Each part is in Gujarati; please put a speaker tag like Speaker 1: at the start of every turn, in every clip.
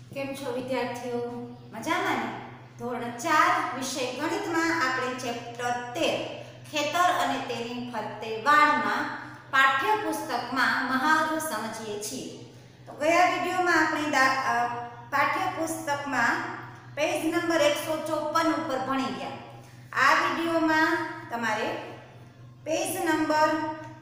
Speaker 1: કેમ છો વિદ્યાર્થીઓ? મજામાં ને? ધોરણ 4 વિષય ગણિતમાં આપણે ચેપ્ટર 13 ખેતર અને તેની ફરતે વાળમાં પાઠ્યપુસ્તકમાં મહાવરો સમજીએ છીએ. તો ગયા વિડિયોમાં આપણે પાઠ્યપુસ્તકમાં પેજ નંબર 154 ઉપર ભણી ગયા. આ વિડિયોમાં તમારે પેજ નંબર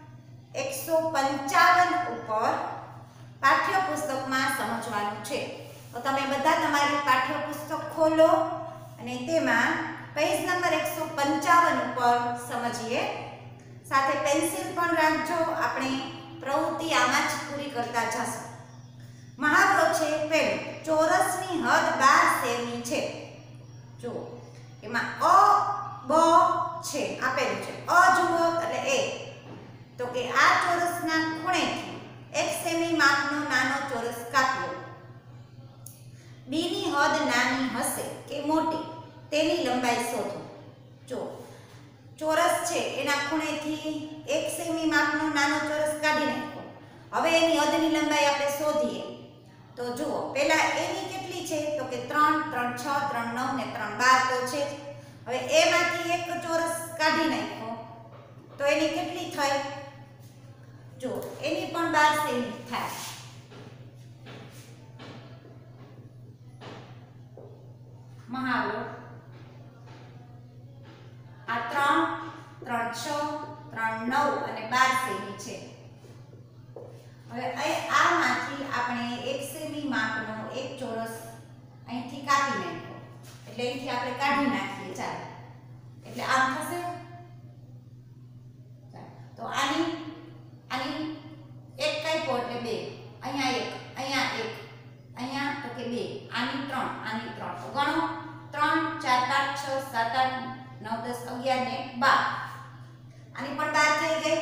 Speaker 1: 155 ઉપર પાઠ્યપુસ્તકમાં સમજવાનું છે. તો તમે બધા તમારી પાઠ્યપુસ્તક ખોલો અને તેમાં પેજ નંબર 155 ઉપર સમજીએ. સાથે પેન્સિલ પણ રાખજો, આપણે પ્રવૃત્તિ આમાં જ પૂરી કરતા જશું. મહાવરો છે પહેલો, ચોરસની હદ 12 સેમી છે. જો એમાં અ બ છે આપેલું છે. અ જુઓ એટલે એ, તો કે આ ચોરસના ખૂણેથી 1 સેમી માપનો નાનો ચોરસ કાપ્યો. બી ની હદ નાની હશે કે મોટી તેની લંબાઈ શોધો. જો ચોરસ છે એના ખૂણેથી 1 સેમી માપનો નાનો ચોરસ કાઢી નાખો. હવે એની હદની લંબાઈ આપણે શોધીએ. તો જુઓ પહેલા એની કેટલી છે? તો કે 3, 3, 6, 3, 9 ને 3, 12 તો છે. હવે એમાંથી એક ચોરસ કાઢી નાખો તો એની કેટલી થઈ? જો એની પણ 12 સેમી થાય. મહાવરો આ 3, 3, 6, 3, 9 અને 12 સેમી છે. હવે આમાંથી આપણે 1 સેમી માપનો એક ચોરસ અહીંથી કાપી નાખો. એટલે અહીંથી આપણે કાઢી નાખીએ. ચાલો, એટલે આમ થશે. તો આની એક કાપ્યો એટલે 2, અહીંયા 1, અહીંયા 1, અહીંયા તો કે 2, આની 3, આની 3. તો ગણો 3, 4, 5, 6, 7, 8, 9, 10, 11 ને 12. આની પણ 12 થઈ ગઈ.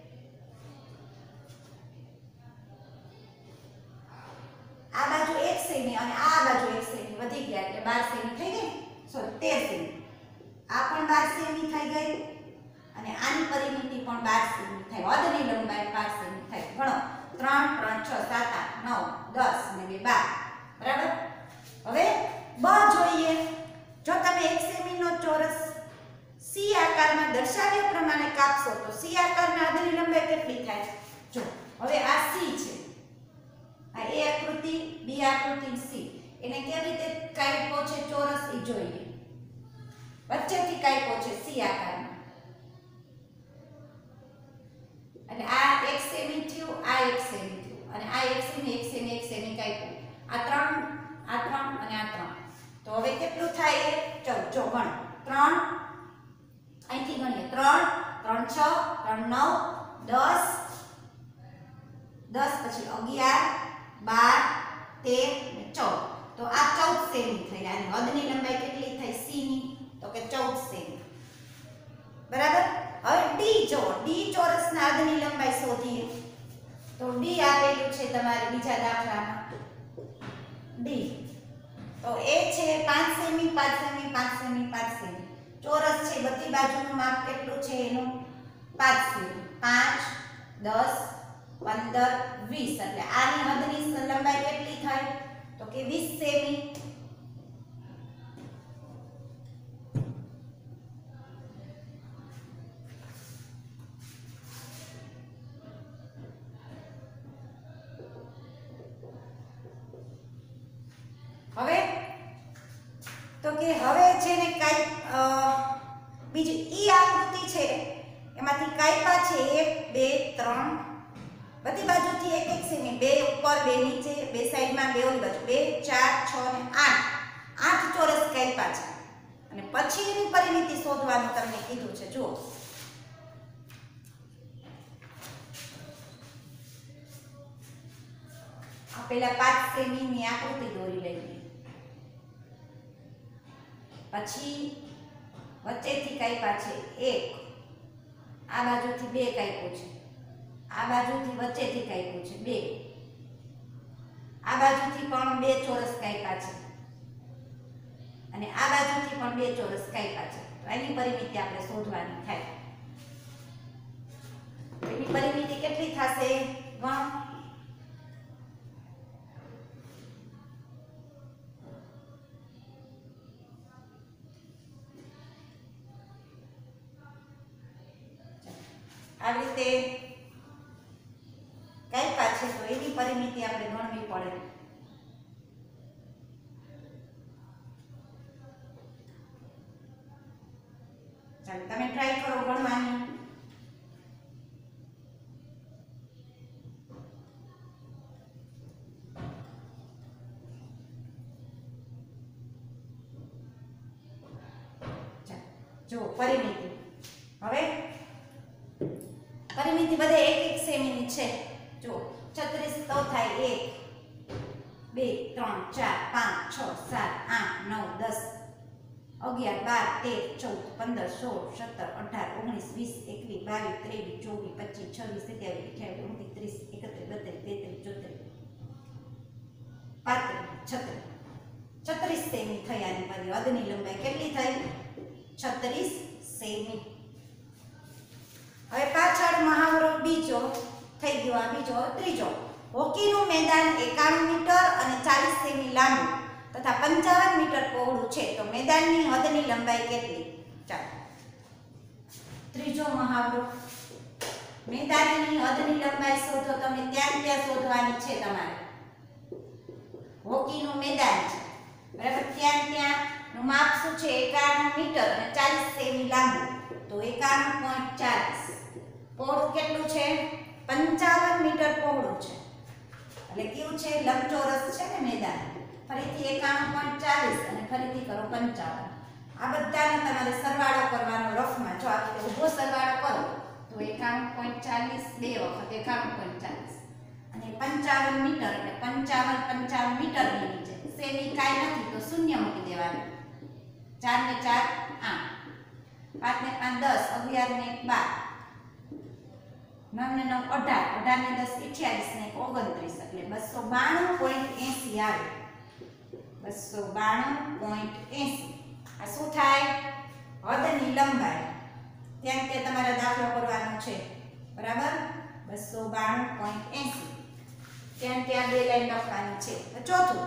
Speaker 1: આ બાજુ 1 સેમી અને આ બાજુ 1 સેમી વધી ગયા એટલે 12 સેમી થઈ ગઈ. સોરી 13 સેમી. આ પણ 12 સેમી થઈ ગઈ અને આની પરિમિતિ પણ 12 સેમી થઈ. હદની લંબાઈ 12 સેમી થઈ. ગણો 3, 3, 6, 7, 8, 9, 10 ને 2, 12. બરાબર. હવે બ જોઈએ. જો તમે 1 સેમીનો ચોરસ સી આકારમાં દર્શાવ્યા પ્રમાણે કાપશો તો સી આકારના હદની લંબાઈ કેટલી થાય? જો હવે આ સી છે, આ એ આકૃતિ, બી આકૃતિ, સી. એને કેવી રીતે કાપ્યો છે ચોરસ એ જોઈએ. વચ્ચેથી કાપ્યો છે સી આકારમાં. અને આ 1 સેમી થયું, આ 1 સેમી થયું અને આ 1 સેમી 1 સેમી 1 સેમી કાપ્યું. આ 3, આ 3 અને આ 3. તો હવે કેટલું થાય? 14. જો ગણ 3, અહીંથી ગણીએ 3, 3, 6, 3, 9, 10, 10 પછી 11, 12, 13 ને 14. તો આ 14 સેમી થઈ. આની હદની લંબાઈ કેટલી થઈ સી ની? તો કે 14 સેમી. બરાબર. હવે ડી જો, ડી ચોરસના હદની લંબાઈ શોધીએ. તો ડી આપેલું છે તમારે બીજા દાખલામાં. ડી તો એ છે 5 સેમી 5 સેમી 5 સેમી 5 સેમી. ચોરસ છે, બધી બાજુનું માપ કેટલું છે એનું? 5 સેમી. 5, 10, 15, 20. એટલે આની હદની લંબાઈ કેટલી થાય? તો કે 20 સેમી. હવે તો કે હવે છે ને કઈ બીજી ઈ આકૃતિ છે એમાંથી કાપ્યા છે 1, 2, 3 બધી બાજુથી 1 1 સેમી. 2 ઉપર 2 નીચે, 2 સાઈડમાં, 2 ઓલી બાજુ. 2, 4, 6 ને 8 ચોરસ કાપ્યા છે. અને પછી એની પરિમિતિ શોધવાનું તમને કીધું છે. જુઓ આ પેલા 5 સેમી ની આકૃતિ દોરી લઈએ. પછી વચ્ચેથી કાપ્યા છે 1, આ બાજુથી 2 કાપ્યું છે, આ બાજુથી વચ્ચેથી કાપ્યું છે 2, આ બાજુથી પણ 2 ચોરસ કાપ્યા છે અને આ બાજુથી પણ 2 ચોરસ કાપ્યા છે. તો એની પરિમિતિ આપણે શોધવાની થાય. એની પરિમિતિ કેટલી થશે? 1 આવી રીતે કાપ્યા છે તો એની પરિમિતિ આપણે ગણવી પડે. ચાલો તમે ટ્રાય કરો ગણવાની. જો પરિમિતિ, હવે પરિમિતિ બધે 1 1 સેમીની છે. જો 36 તો થાય 1 2 3 4 5 6 7 8 9 10 11 12 13 14 15 16 17 18 19 20 21 22 23 24 25 26 27 28 29 30 31 32 33 34 35 36 36 સેમી થઈ. આની બધી હદની લંબાઈ કેટલી થઈ? 36 સેમી. હવે પાછળ મહાવરો બીજો થઈ ગયો. આ બીજો. ત્રીજો, હોકીનું મેદાન 91 મીટર અને 40 સેમી લાંબુ તથા 55 મીટર પહોળું છે તો મેદાનની હદની લંબાઈ કેટલી? ચાલો ત્રીજો મહાવરો. મેદાનની હદની લંબાઈ શોધો તમે. ત્યાં શોધવાની છે તમારે. હોકીનું મેદાન છે બરાબર, ત્યાંનું માપ શું છે? 91 મીટર અને 40 સેમી લાંબુ તો 91.40. પહોળું કેટલું છે? 55 મીટર પહોળું છે. એટલે કેવું છે? લંબચોરસ છે ને મેદાન. ફરીથી 91.40 અને ફરીથી કરો 55. આ બધાનો તમારે સરવાળો કરવાનો રફમાં. જો આ રીતે ઊભો સરવાળો કરો તો 91.40 બે વખત 91.40 અને 55 મીટર એટલે 55 મીટરની નીચે સેમી કાંઈ નથી તો શૂન્ય મૂકી દેવાનું. 4 ને 4 8 5 ને 5 10 11 ને 12 9 ને 9 18 18 ને 10 28 ને 29 એટલે 292.80 આવે. 292.80. આ શું થાય? હદની લંબાઈ. ત્યાં તે તમારે દાખલો કરવાનો છે બરાબર. 292.80. ત્યાં બે લાઈન લખવાની છે. ચોથું,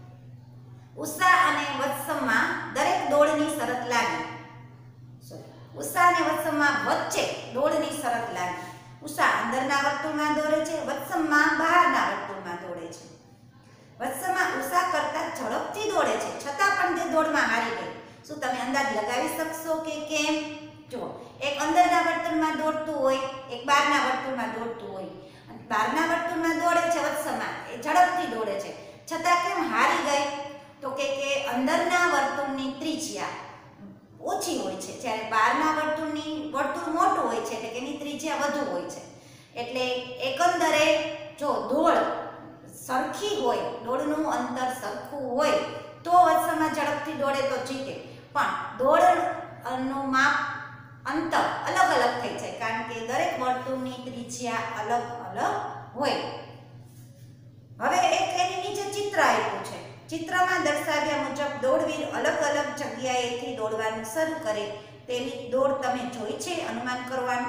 Speaker 1: ઉષા અને વત્સમાં દરેક દોડની શરત લાગી. ઉષા અને વત્સમાં વચ્ચે દોડની શરત લાગી. ઉષા અંદરના વર્તુળમાં દોડે છે, વત્સમાં બહારના વર્તુળમાં દોડે છે. વત્સમાં ઉષા કરતા ઝડપથી દોડે છે છતાં પણ તે દોડમાં હારી ગઈ. શું તમે અંદાજ લગાવી શકશો કે કેમ? જો એક અંદરના વર્તુળમાં દોડતું હોય, એક બહારના વર્તુળમાં દોડતું હોય. અને બહારના વર્તુળમાં દોડે છે વત્સમાં, એ ઝડપથી દોડે છે છતાં કેમ હારી ગઈ? તો કે અંદરના વર્તુળની ત્રિજ્યા ઓછી હોય છે જ્યારે બહારના વર્તુળ મોટું હોય છે એટલે કે એની ત્રિજ્યા વધુ હોય છે. એટલે એકંદરે જો દોડ સરખી હોય, દોડનું અંતર સરખું હોય તો વત્સમાં ઝડપથી દોડે તો જીતે. પણ દોડનું માપ અંતર અલગ અલગ થઈ જાય કારણ કે દરેક વર્તુળની ત્રિજ્યા અલગ અલગ હોય. હવે એક એની નીચે ચિત્ર આપ્યું છે. ચિત્રમાં દર્શાવ્યા મુજબ દોડવીર અલગ અલગ જગ્યાએથી દોડવાનું શરૂ કરે તેવી દોડ તમે જોઈ છે. અનુમાન કરવાનું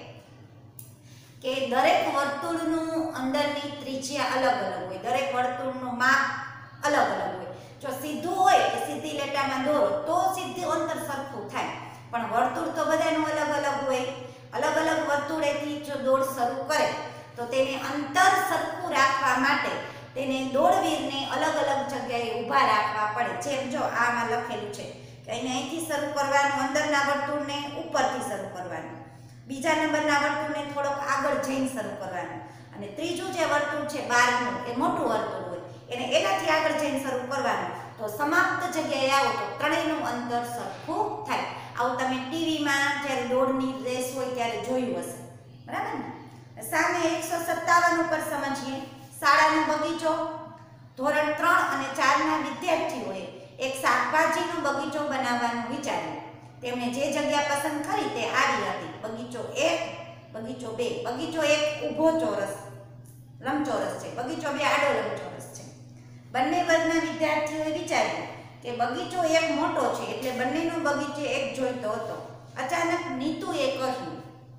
Speaker 1: કે દરેક વર્તુળનું અંદરની ત્રિજ્યા અલગ અલગ હોય, દરેક વર્તુળનું માપ અલગ અલગ હોય. જો સીધું હોય કે સીધી લીટીમાં દોરો તો સીધું અંતર સરખું થાય, પણ વર્તુળ તો બધાનું અલગ અલગ હોય. અલગ અલગ વર્તુળેથી જો દોડ શરૂ કરે તો તેને અંતર સરખું રાખવા માટે તેને દોડવીરને અલગ અલગ જગ્યાએ ઊભા રાખવા પડે. જેમ જો આમાં લખેલું છે કે અહીંથી શરૂ કરવાનું, અંદરના વર્તુળને ઉપરથી શરૂ કરવાનું, બીજા નંબરના વર્તુળને થોડોક આગળ જઈને શરૂ કરવાનું, અને ત્રીજું જે વર્તુળ છે બહારનું એ મોટું વર્તુળ હોય એને એનાથી આગળ જઈને શરૂ કરવાનું. તો સમાપ્ત જગ્યાએ આવો તો ત્રણેયનું અંતર સરખું થાય. આવું તમે ટીવીમાં જ્યારે દોડની રેસ હોય ત્યારે જોયું હશે બરાબર ને. સામે 157 ઉપર સમજીએ. શાળાનો બગીચો. ધોરણ 3 અને 4 ના વિદ્યાર્થીઓએ એક શાકભાજીનો બગીચો બનાવવાનું વિચાર્યું. તેમણે જે જગ્યા પસંદ કરી તે આવી હતી. બગીચો 1, બગીચો 2. બગીચો 1 ઊભો ચોરસ લંબચોરસ છે, બગીચો 2 આડો લંબચોરસ છે. બંને વર્ગના વિદ્યાર્થીઓએ વિચાર્યું કે બગીચો 1 મોટો છે એટલે બંનેનો બગીચો 1 જોઈતો હતો. અચાનક નીતુએ કહ્યું,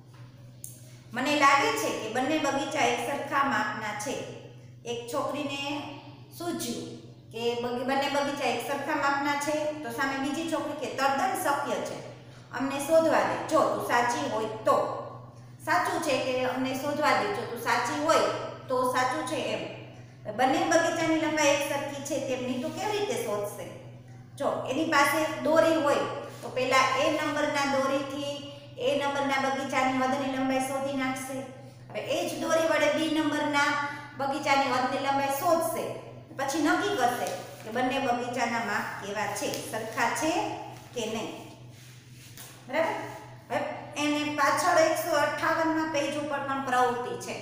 Speaker 1: મને લાગે છે કે બંને બગીચા એક સરખા માપના છે. એક છોકરીને સૂઝ્યું કે બંને બગીચા એક સરખા માપના છે તો સામે બીજી છોકરી કે તદ્દન શક્ય છે, અમને શોધવા દે, જો તું સાચી હોય તો. સાચું છે કે અમને શોધવા દેજો, તો સાચી હોય તો સાચું છે એમ. બંને બગીચાની લંબાઈ એક સરખી છે તેમ નીતુ કેવી રીતે શોધશે? જો એની પાસે દોરી હોય તો પહેલા એ નંબરના દોરીથી એ નંબરના બગીચાની હદની લંબાઈ શોધી નાખશે. હવે એ જ દોરી વડે બી નંબરના બગીચાની હદની લંબાઈ શોધશે, પછી નક્કી કરશે કે બંને બગીચાના માપ કેવા છે, સરખા છે કે નહીં. બરાબર. હવે એને પાછળ 158માં પેજ ઉપર પણ પ્રવૃત્તિ છે.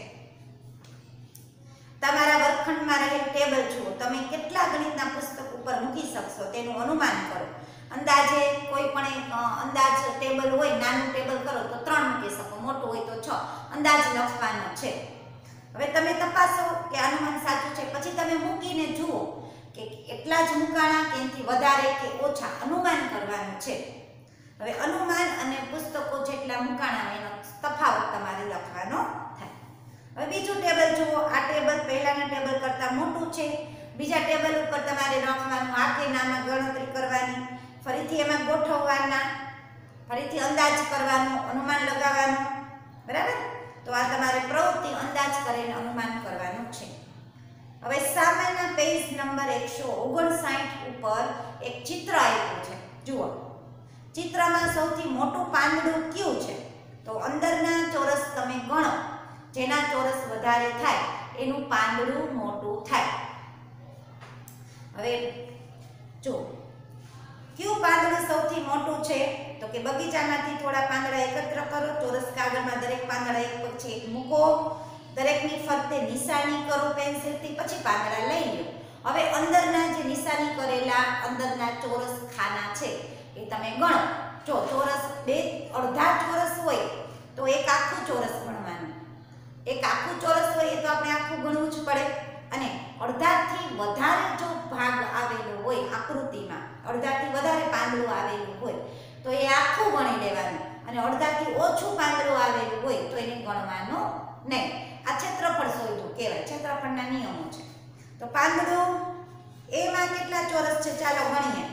Speaker 1: તમારા વર્ગખંડમાં રહેલ ટેબલ જુઓ. તમે કેટલા ગણિતના પુસ્તક ઉપર મૂકી શકશો તેનું અનુમાન કરો. અંદાજે કોઈ પણ એક અંદાજ ટેબલ હોય, નાનું ટેબલ કરો તો 3 મૂકી શકો, મોટું હોય તો 6. અંદાજ લખવાનો છે. હવે તમે તપાસો કે અનુમાન સાચું છે, પછી તમે મૂકીને જુઓ કે એટલા જ મુકાણા કે એનાથી વધારે કે ઓછા, અનુમાન કરવાનું છે. હવે અનુમાન અને પુસ્તકો જેટલા મુકાણા એનો તફાવત તમારે લખવાનો થાય. હવે બીજું ટેબલ જુઓ. આ ટેબલ પહેલાના ટેબલ કરતાં મોટું છે. બીજા ટેબલ ઉપર તમારે લખવાનું આ કે નામાં ગણતરી કરવાની, ફરીથી એમાં ગોઠવવાના, ફરીથી અંદાજ કરવાનો, અનુમાન લગાવવાનું. બરાબર. તો આ તમારે પ્રવૃત્તિ અંદાજ કરીને અનુમાન કરવાનું છે. હવે સામેના પેજ નંબર 159 ઉપર એક ચિત્ર આપ્યું છે. જુઓ. ચિત્રમાં સૌથી મોટું પાંદડું કયું છે? તો અંદરના ચોરસ તમે ગણો, જેના ચોરસ વધારે થાય એનું પાંદડું મોટું થાય. હવે જો કયું પાંદડું સૌથી મોટું છે? તો કે બગીચામાંથી થોડા પાંદડા એકત્ર કરો, ચોરસ કાગળમાં દરેક પાંદડા એક પછી એક મૂકો, દરેકની ફરતે નિશાની કરો પેન્સિલથી, પછી પાંદડા લઈ લો. હવે અંદરના જે નિશાની કરેલા અંદરના ચોરસ ખાના છે એ તમે ગણો. જો ચોરસ બે અડધા ચોરસ હોય તો એક આખું ચોરસ ગણવાનું. એક આખું ચોરસ હોય એ તો આપણે આખું ગણવું જ પડે. અને અડધાથી વધારે જો ભાગ આવેલો હોય આકૃતિમાં, અડધાથી વધારે પાંદડું આવેલું હોય તો એ આખું ગણી લેવાનું, અને અડધાથી ઓછું પાંદડું આવેલું હોય તો એને ગણવાનું નહીં. આ ક્ષેત્રફળ શોધવું કહેવાય. ક્ષેત્રફળના નિયમો છે. તો પાંદડું એમાં કેટલા ચોરસ છે ચાલો ગણીએ.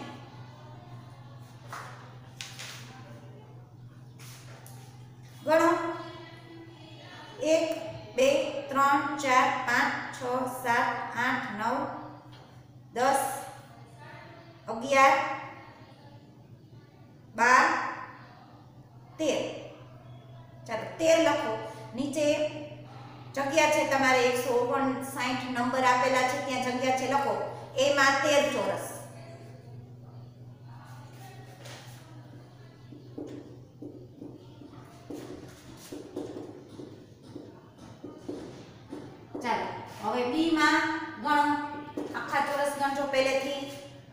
Speaker 1: ગણો. 1 2 3 4 5 6 7 8 9 10 11 12 13. ચાલો 13 લખો. નીચે જગ્યા છે તમારે 159 નંબર આપેલા છે, ત્યાં જગ્યા છે, લખો. એમાં 13 ચોરસ. ચાલો હવે બી માં ગણો. આખા ચોરસ ગણજો પહેલેથી.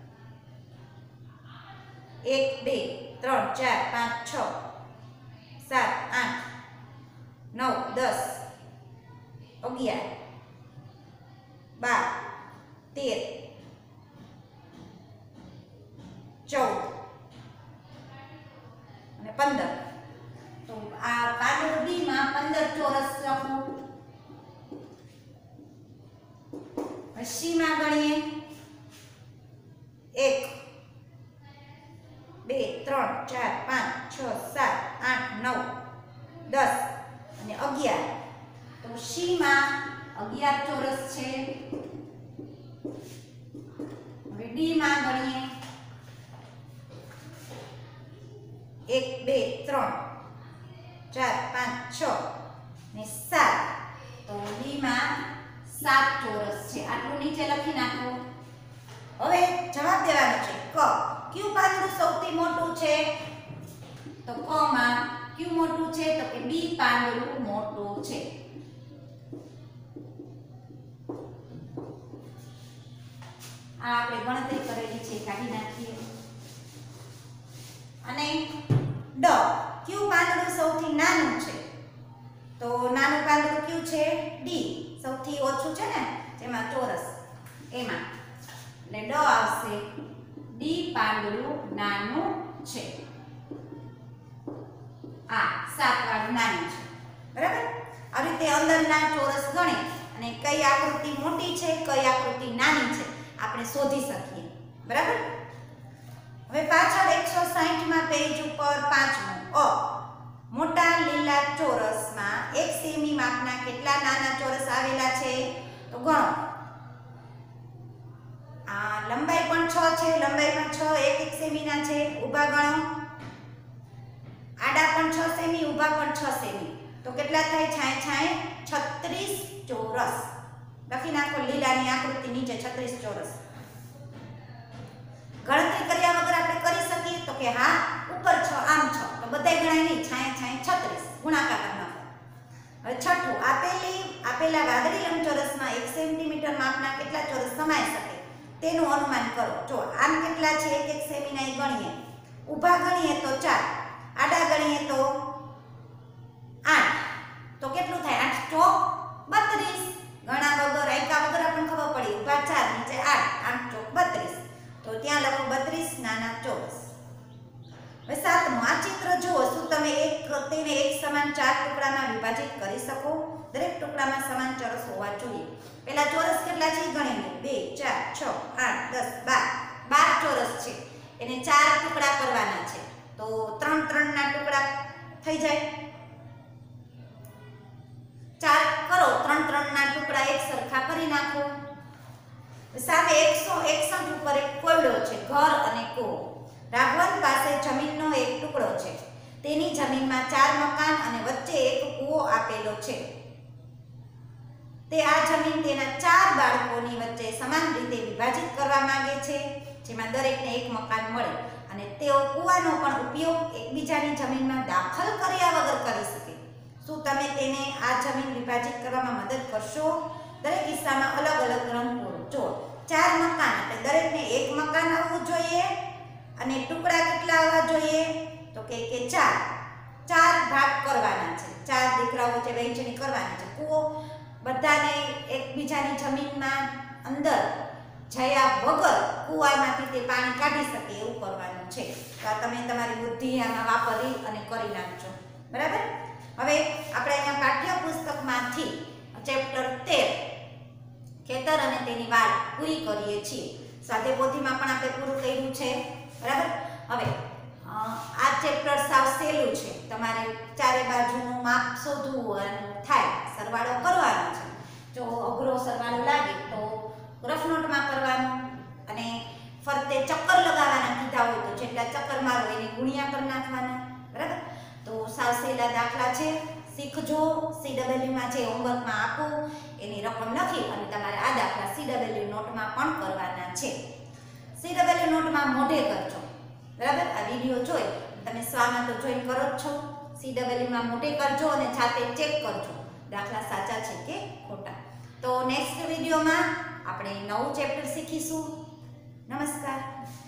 Speaker 1: 1 2 3 4 5 6 7 8 9 10 11 12 13 14 અને 15. તો આ પાંદડું બી માં 15 ચોરસ લખો. સી માં ગણીએ. 1 2 3 4 5 6 7 8 9 10 અને 11. તો સી માં 11 ચોરસ છે. હવે ડી માં ગણીએ. 1 2 3 4 5 6 ને 7. તો ડી માં 7 ચોરસ છે. આટલું નીચે લખી નાખો. હવે જવાબ દેવાનો છે. ક કયું પાંદડું સૌથી મોટું છે? તો ક માં કયું મોટું છે? તો કે બી પાંદડું મોટું છે. આ આપણે ગણતરી કરેલી છે, કાઢી નાખીએ. અને ડ કયું પાંદડું સૌથી નાનું છે? તો નાનું પાંદડું કયું છે? ડી. સૌથી ઓછું છે ને જેમાં ચોરસ એમાં, એટલે ડ આવશે. ડી પાંદડું નાનું છે. આ 7 વાળું નાનું છે. બરાબર. આ રીતે અંદરના ચોરસ ગણી અને કઈ આકૃતિ મોટી છે, કઈ આકૃતિ નાની છે આપણે શોધી શકીએ. બરાબર. હવે પાછળ 160 માં પેજ ઉપર પાંચમું અ મોટા લીલા ચોરસમાં ગણો. આ લંબાઈ પણ 6 છે, લંબાઈમાં 6 એક એક સેમીના છે. ઊભા ગણો, આડા પણ 6 સેમી, ઊભા પણ 6 સેમી. તો કેટલા થાય? છાંય 36 ચોરસ. લખી નાખો લીલાની આકૃતિ નીચે 36 ચોરસ. ગણતરી કર્યા વગર આપણે કરી શકીએ તો કે હા, ઉપર 6 આમ 6 તો બધાય ગણાય નહીં. છાંય 36 ગુણાકાર કરી નાખો. હવે છઠ્ઠું, આપેલા વાદળી લંબચોરસમાં 1 સેન્ટીમીટર માપના કેટલા ચોરસ સમાઈ શકે તેનું અનુમાન કરો. જો આમ કેટલા છે? 1 સેમીના એ ગણીએ. ઊભા ગણીએ તો 4, આડા ગણીએ તો 8. તો કેટલું થાય? 8 ચોક 32. ગણા વગર આયકા વગર આપણને ખબર પડી. ઊભા 4 નીચે 8, 8 ચોક 32. તો ત્યાં લખો 32 નાના ચોરસ. હવે સાતમું, આ ચિત્ર જુઓ. શું તમે તેને એક સમાન 4 ટુકડામાં વિભાજિત કરી શકો? દરેક ટુકડામાં સમાન ચોરસ હોવા જોઈએ. પહેલા ચોરસ કેટલા છે ગણીને. 2 4 6 8 10 12 ચોરસ છે. એને 4 ટુકડા કરવાના છે. તો 3 ના ટુકડા થઈ જાય. 4 કરો, 3 ના ટુકડા એક સરખા કરી નાખો. સામે 161 ઉપર એક કોયડો છે, ઘર અને કૂવો. રાઘવન પાસે જમીનનો એક ટુકડો છે. તેની જમીનમાં 4 મકાન અને વચ્ચે એક કૂવો આપેલો છે. તે આ જમીન તેના 4 બાળકોની વચ્ચે સમાન રીતે વિભાજિત કરવા માંગે છે, જેમાં દરેકને એક મકાન મળે અને તેઓ કૂવાનો પણ ઉપયોગ એકબીજાની જમીનમાં દાખલ કર્યા વગર કરી શકે. શું તમે તેને આ જમીન વિભાજિત કરવામાં મદદ કરશો? દરેક કિસ્સામાં અલગ અલગ રંગ પૂરો. જો 4 મકાન એટલે દરેકને એક મકાન આવવું જોઈએ અને ટુકડા કેટલા આવવા જોઈએ? તો કે 4 ભાગ કરવાના છે. 4 દીકરાઓ વચ્ચે વહેંચણી કરવાની છે. કૂવો બધાને એકબીજાની જમીનમાં અંદર જયા વગર કૂવામાંથી તે પાણી કાઢી શકે એવું કરવાનું છે. તો તમે તમારી બુદ્ધિ આમાં વાપરી અને કરી નાખજો. બરાબર? હવે આપણે અહીંયા પાઠ્યપુસ્તકમાંથી ચેપ્ટર 13 ખેતર અને તેની વાડ પૂરી કરીએ છીએ. સ્વાધ્યાય પોથીમાં પણ આપણે પૂરું કર્યું છે. બરાબર? હવે આ ચેપ્ટર સાવ સહેલું છે. તમારે ચારે બાજુનું માપ શોધવું થાય, સરવાળો કરવાનો છે. જો અઘરો સરવાળો લાગે તો રફ નોટમાં કરવાનો અને ફરતે ચક્કર લગાવવાના કીધા હોય તો જેટલા ચક્કર મારો એને ગુણ્યા કરી નાખવાના. બરાબર? તો સાવ સહેલા દાખલા છે, શીખજો. CW માં જે હોમવર્કમાં આપું એની રકમ લખી અને તમારે આ દાખલા CW નોટમાં પણ કરવાના છે. CW નોટમાં મોઢે કરજો. બરાબર? આ વિડીયો જોઈ તમે સ્વામાં તો જોઈન કરો જ છો. CW માં મોઢે કરજો અને જાતે ચેક કરજો દાખલા સાચા છે કે ખોટા. તો નેક્સ્ટ વિડીયોમાં આપણે નવું ચેપ્ટર શીખીશું. નમસ્કાર.